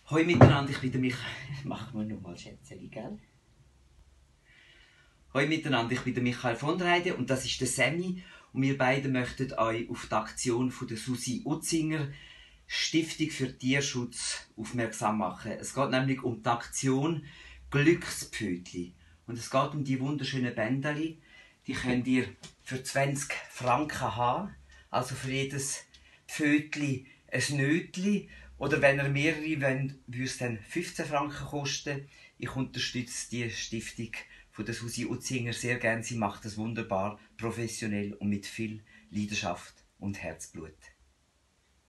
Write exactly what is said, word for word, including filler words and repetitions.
Hallo miteinander, ich bin der Michael. Machen wir nochmal Schätzchen, gell? Hallo miteinander, ich bin der Michael von der Heide und das ist der Sammy. Und wir beide möchten euch auf die Aktion von der Susi Utzinger Stiftung für Tierschutz aufmerksam machen. Es geht nämlich um die Aktion Glückspfötli. Und es geht um die wunderschönen Bändeli. Die könnt ihr für zwanzig Franken haben. Also für jedes Pfötli ein Nötli. Oder wenn ihr mehrere wollt, würde es dann fünfzehn Franken kosten. Ich unterstütze die Stiftung von der Susi Utzinger sehr gerne. Sie macht das wunderbar, professionell und mit viel Leidenschaft und Herzblut.